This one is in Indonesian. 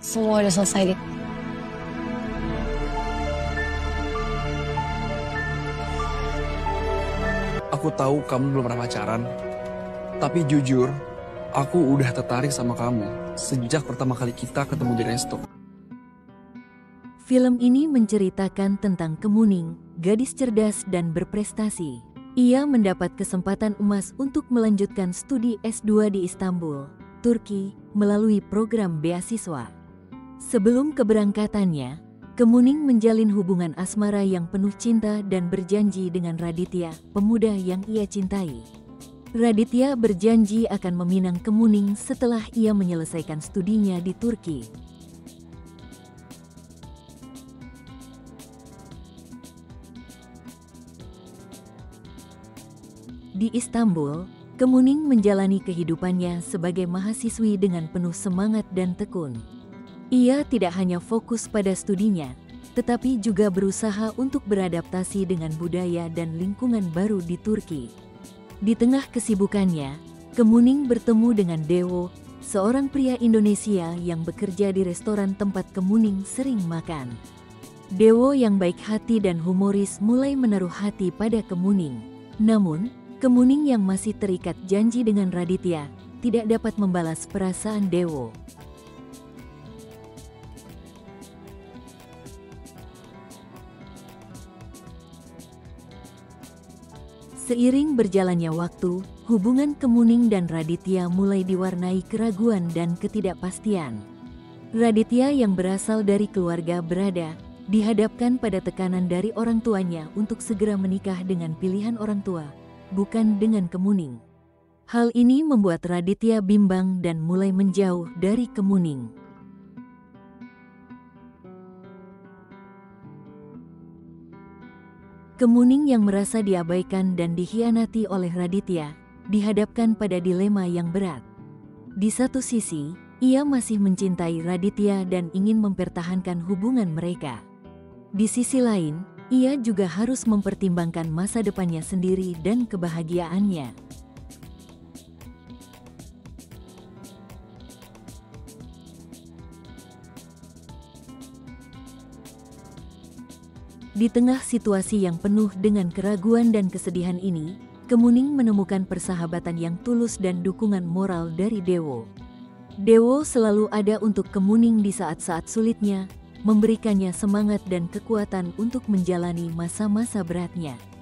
Semua udah selesai, Dit. Aku tahu kamu belum pernah pacaran, tapi jujur, aku udah tertarik sama kamu sejak pertama kali kita ketemu di resto. Film ini menceritakan tentang Kemuning, gadis cerdas dan berprestasi. Ia mendapat kesempatan emas untuk melanjutkan studi S2 di Istanbul, Turki, melalui program beasiswa. Sebelum keberangkatannya, Kemuning menjalin hubungan asmara yang penuh cinta dan berjanji dengan Raditya, pemuda yang ia cintai. Raditya berjanji akan meminang Kemuning setelah ia menyelesaikan studinya di Turki. Di Istanbul, Kemuning menjalani kehidupannya sebagai mahasiswi dengan penuh semangat dan tekun. Ia tidak hanya fokus pada studinya, tetapi juga berusaha untuk beradaptasi dengan budaya dan lingkungan baru di Turki. Di tengah kesibukannya, Kemuning bertemu dengan Dewo, seorang pria Indonesia yang bekerja di restoran tempat Kemuning sering makan. Dewo yang baik hati dan humoris mulai menaruh hati pada Kemuning. Namun, Kemuning yang masih terikat janji dengan Raditya tidak dapat membalas perasaan Dewo. Seiring berjalannya waktu, hubungan Kemuning dan Raditya mulai diwarnai keraguan dan ketidakpastian. Raditya yang berasal dari keluarga berada, dihadapkan pada tekanan dari orang tuanya untuk segera menikah dengan pilihan orang tua, bukan dengan Kemuning. Hal ini membuat Raditya bimbang dan mulai menjauh dari Kemuning. Kemuning yang merasa diabaikan dan dikhianati oleh Raditya, dihadapkan pada dilema yang berat. Di satu sisi, ia masih mencintai Raditya dan ingin mempertahankan hubungan mereka. Di sisi lain, ia juga harus mempertimbangkan masa depannya sendiri dan kebahagiaannya. Di tengah situasi yang penuh dengan keraguan dan kesedihan ini, Kemuning menemukan persahabatan yang tulus dan dukungan moral dari Dewo. Dewo selalu ada untuk Kemuning di saat-saat sulitnya, memberikannya semangat dan kekuatan untuk menjalani masa-masa beratnya.